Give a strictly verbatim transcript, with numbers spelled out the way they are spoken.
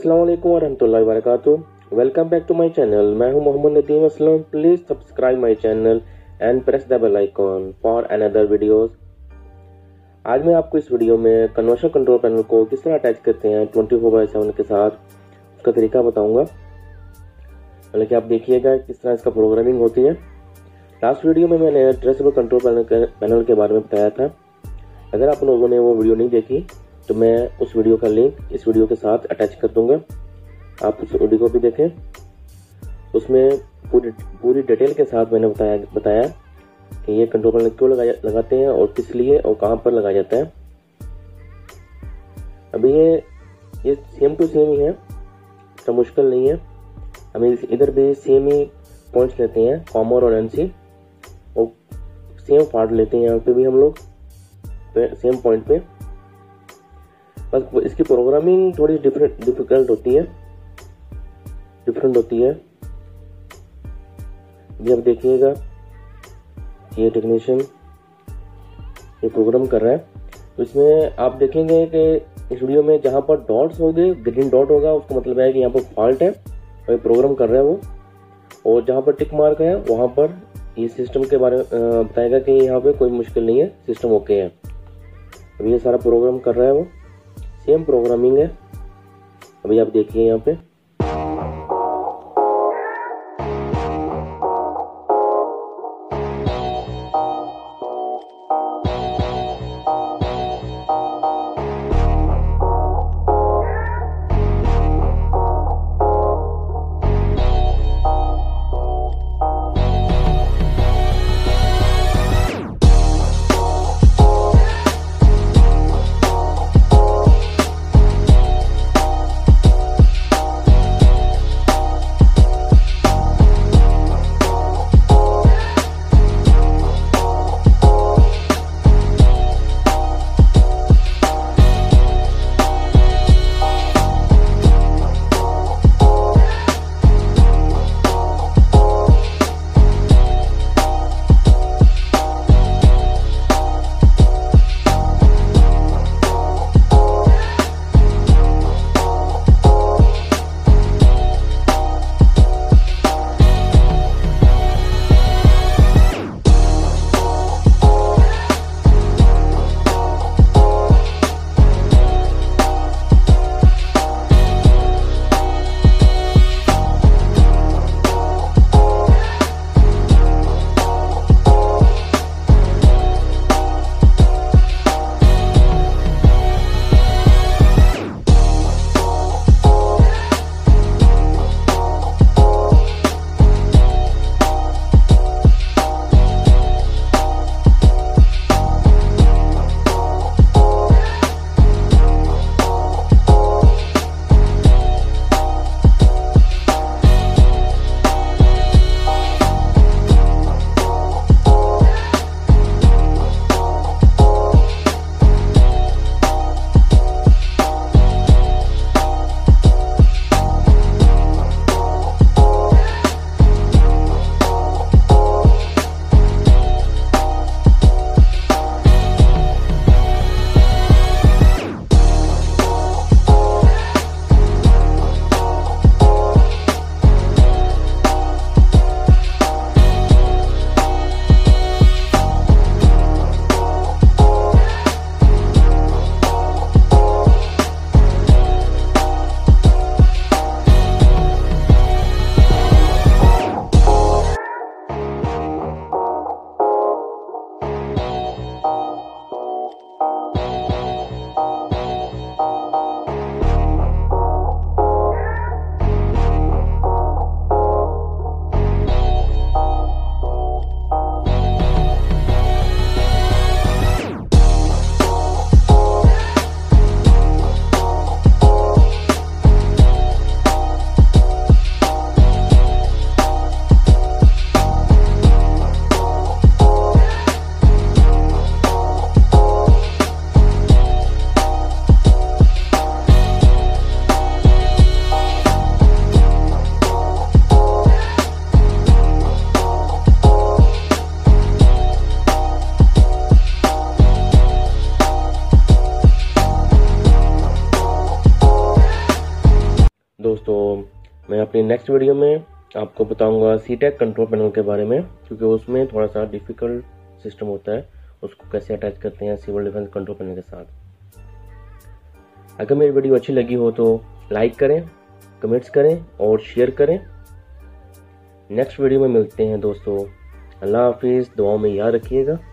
अस्सलाम वालेकुम वरहमतुल्लाहि वबरकातुहू। Welcome back to my channel. मैं हूं Mohammad Nadeem Aslam. Please subscribe my channel and press the bell icon for another videos. आज मैं आपको इस वीडियो में कन्वर्शन कंट्रोल पैनल को किस तरह अटैच करते हैं ट्वेंटी फोर बाई सेवन के साथ, उसका तरीका बताऊंगा। मतलब कि आप देखिएगा किस तरह इसका प्रोग्रामिंग होती है। लास्ट वीडियो में मैंने एड्रेसेबल कंट्रोल पैनल के बारे में बताया था। अगर आप लोगों ने वो वीडियो नहीं देखी तो मैं उस वीडियो का लिंक इस वीडियो के साथ अटैच कर दूंगा, आप उस वीडियो को भी देखें। उसमें पूरी पूरी डिटेल के साथ मैंने बताया बताया कि ये कंट्रोल पैनल क्यों लगा, लगाते हैं और किस लिए और कहां पर लगाया जाता है। अभी ये ये सेम टू सेम ही है, इतना मुश्किल नहीं है। हम इधर भी सेम ही पॉइंट्स लेते हैं, कॉमर और एनसी, और सेम फाड़ लेते हैं यहाँ पे भी हम लोग सेम पॉइंट पे। बस इसकी प्रोग्रामिंग थोड़ी डिफरेंट डिफिकल्ट होती है डिफरेंट होती है ये आप देखिएगा, ये टेक्नीशियन ये प्रोग्राम कर रहा है। तो इसमें आप देखेंगे कि इस वीडियो में जहां पर डॉट्स होंगे, ग्रीन डॉट होगा, उसका मतलब है कि यहाँ पर फॉल्ट है और ये प्रोग्राम कर रहा है वो। और जहां पर टिक मार्क है वहां पर ये सिस्टम के बारे में बताएगा कि यहाँ पे कोई मुश्किल नहीं है, सिस्टम ओके है। अभी ये सारा प्रोग्राम कर रहा है वो, सेम प्रोग्रामिंग है। अभी आप देखिए यहाँ पे मैं अपनी नेक्स्ट वीडियो में आपको बताऊंगा सीटेक कंट्रोल पैनल के बारे में, क्योंकि उसमें थोड़ा सा डिफिकल्ट सिस्टम होता है, उसको कैसे अटैच करते हैं सिविल डिफेंस कंट्रोल पैनल के साथ। अगर मेरी वीडियो अच्छी लगी हो तो लाइक करें, कमेंट्स करें और शेयर करें। नेक्स्ट वीडियो में मिलते हैं दोस्तों। अल्लाह हाफिज़, दुआओं में याद रखिएगा।